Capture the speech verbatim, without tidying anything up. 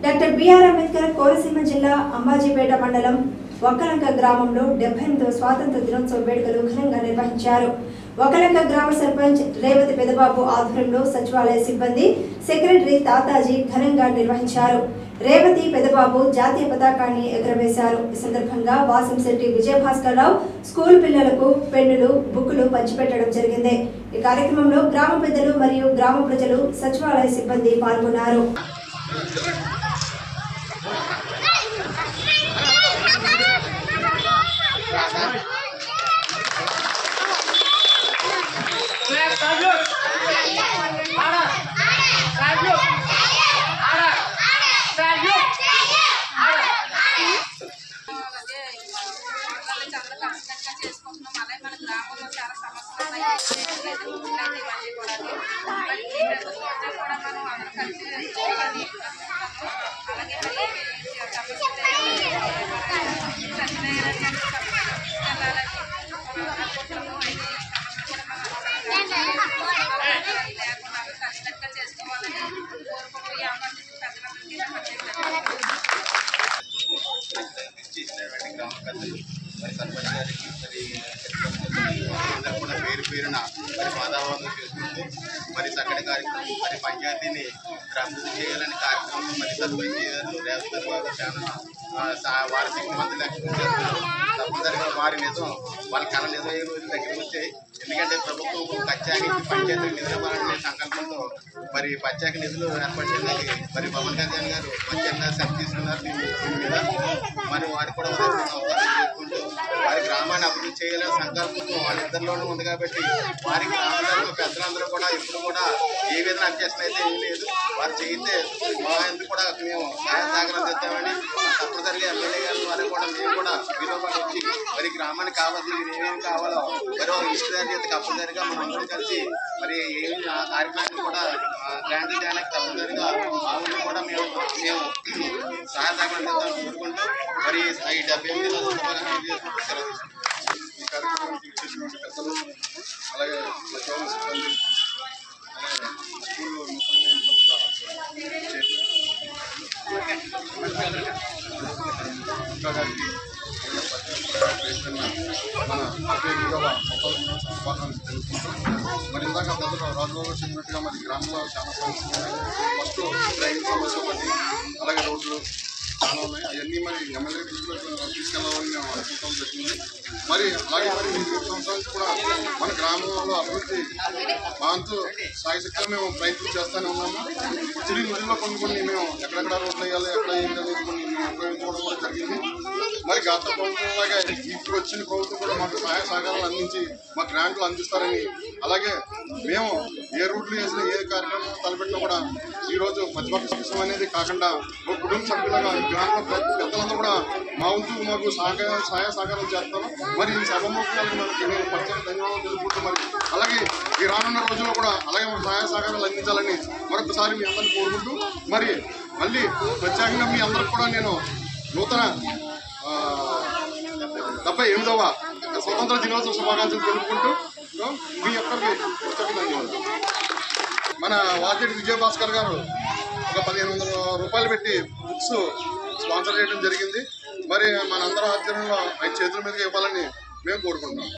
Doctor BR Ambedkar Konaseema జిల్లా అంబాజీపేట మండలం వక్కలంక గ్రామంలో డెబ్బై ఎనిమిదవ స్వాతంత్ర దినోత్సవ వేడుకలు ఘనంగా నిర్వహించారు. వక్కలంక గ్రామ సర్పంచ్ రేవతి పెదబాబు ఆధ్వర్యంలో సచివాలయ సిబ్బంది, సెక్రటరీ తాతాజీ ఘనంగా నిర్వహించారు. రేవతి పెదబాబు జాతీయ పతాకాన్ని ఎగురవేశారు. ఈ సందర్భంగా వాసంశెట్టి విజయభాస్కర్ రావు స్కూల్ పిల్లలకు పెన్నులు, బుక్కులు పంచిపెట్టడం జరిగింది. ఈ కార్యక్రమంలో గ్రామ పెద్దలు మరియు గ్రామ ప్రజలు, సచివాలయ సిబ్బంది పాల్గొన్నారు. పేరు పేరున మరి వాతావరణం చేసుకుంటూ మరి చక్కటి కార్యక్రమం మరి పంచాయతీని అభివృద్ధి చేయాలని కార్యక్రమం మరి సర్పంచ్ రేవంత్ గారు చాలా వారి శక్తివంతులు లక్ష్యం చేస్తున్నారు. తప్పనిసరిగా వారి నిజం వాళ్ళ కళ నిజం అయ్యే రోజులు దగ్గరికి వచ్చాయి. ఎందుకంటే ప్రభుత్వం ప్రత్యేకించి పంచాయతీ నిధులు ఇవ్వాలనే సంకల్పంతో మరి ప్రత్యేక నిధులు ఏర్పాటు చేయడానికి మరి పవన్ కళ్యాణ్ గారు ప్రత్యేక శ్రద్ధ తీసుకున్నారు. దీని మీద మరి వారు కూడా చేసుకుంటూ వారి గ్రామాన్ని అభివృద్ధి చేయాలనే సంకల్పం వాళ్ళిద్దరిలోనూ ఉంది. కాబట్టి వారి గ్రామాలలో పెద్దలందరూ కూడా ఎప్పుడు కూడా ఏ విధంగా అభ్యసన అయితే ఏం లేదు. వారు చేయితే మా ఎందుకు కూడా మేము సహాయ సహకారం చేద్దామని తప్పనిసరిగా ఎమ్మెల్యే గారు వారు కూడా మేము కూడా మీతో పాటు వచ్చి మరి గ్రామానికి కావాల్సిన ఏమేమి కావాలో మరి ఇష్టదారి చేతి తప్పనిసరిగా మనం అందరం కలిసి మరి ఏమి ఆ కార్యక్రమాన్ని కూడా గ్రాండ్ చేయడానికి తప్పనిసరిగా మా ఊళ్ళో కూడా మేము మేము సహాయ సహకారం చేద్దామని కోరుకుంటూ మరి ఈ డెబ్బై ఎనిమిది ఈ కార్యక్రమానికి చేసినటువంటి పెద్దలు, అలాగే సచివాలయ సిబ్బంది, అలాగే స్కూల్లో ఇంకా గారికి మన డెబ్బై ఎనిమిదవ శుభాకాంక్షలు తెలుసుకుంటాం. మరి ఇందాక పెద్దలు రాజుబాబు చెప్పినట్టుగా మరి గ్రామంలో చాలా సమస్యలు ఉన్నాయి. ఫస్ట్ డ్రైన్ సమస్య ఒకటి, అలాగే రోడ్లు చాలా ఉన్నాయి. అవన్నీ మరి ఎమ్మెల్యే దృష్టిలో తీసుకెళ్లాలని మేము అనుకుంటాం జరిగింది. మరి అలాగే మరి ఈ సంవత్సరానికి కూడా మన గ్రామంలో అభివృద్ధి మా అంతు సాయశక్తిగా మేము ప్రయత్నం చేస్తూనే ఉన్నాము. ఇచ్చిన నిధుల్లో కొన్ని కొన్ని మేము ఎక్కడెక్కడ రోడ్లు వేయాలి, ఎక్కడ ఏంటి అనేది కొన్ని మేము ఉపయోగించుకోవడం కూడా జరిగింది. మరి గత ప్రభుత్వంలాగా ఇప్పుడు వచ్చిన ప్రభుత్వం కూడా మాకు సహాయ సహకారాలు అందించి మా గ్రాంట్లు అందిస్తారని, అలాగే మేము ఏ రూట్లు వేసినా ఏ కార్యక్రమం తలపెట్టినా కూడా ఈరోజు మధ్యవర్తి అనేది కాకుండా ఒక కుటుంబ సభ్యులుగా గ్రామంలో పెద్దలందరూ కూడా మా వంతు మాకు సహకార సహాయ సహకారం చేస్తాను. మరి ఈ సభముఖాలకు మనకి నేను ప్రత్యేక ధన్యవాదాలు తెలుపుకుంటూ మరి అలాగే ఈ రానున్న రోజుల్లో కూడా అలాగే మన సహాయ సహకారాలు అందించాలని మరొకసారి మీ అందరిని కోరుకుంటూ మరి మళ్ళీ ప్రత్యేకంగా మీ అందరికి కూడా నేను నూతన డెబ్బై ఎనిమిదవ స్వతంత్ర దినోత్సవ శుభాకాంక్షలు తెలుపుకుంటూ మీ ఒక్కరికి ప్రత్యేక ధన్యవాదాలు. మన వాసిరెడ్డి విజయభాస్కర్ గారు ఒక పదిహేను వందల రూపాయలు పెట్టి బుక్స్ స్పాన్సర్ చేయడం జరిగింది. మరి మనందరం ఆధ్వర్యంలో ఆయన చేతుల మీదుగా ఇవ్వాలని మేము కోరుకుంటున్నాం.